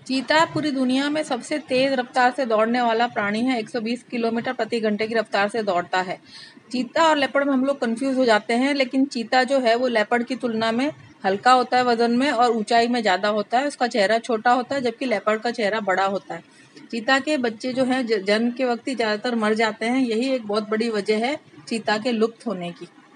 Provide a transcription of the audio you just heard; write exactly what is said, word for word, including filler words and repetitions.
चीता पूरी दुनिया में सबसे तेज रफ्तार से दौड़ने वाला प्राणी है। एक सौ बीस किलोमीटर प्रति घंटे की रफ्तार से दौड़ता है। चीता और लेपर्ड में हम लोग कंफ्यूज हो जाते हैं, लेकिन चीता जो है वो लेपर्ड की तुलना में हल्का होता है वजन में और ऊंचाई में ज़्यादा होता है। उसका चेहरा छोटा होता है, जबकि लेपर्ड का चेहरा बड़ा होता है। चीता के बच्चे जो हैं जन्म के वक्त ही ज़्यादातर मर जाते हैं। यही एक बहुत बड़ी वजह है चीता के लुप्त होने की।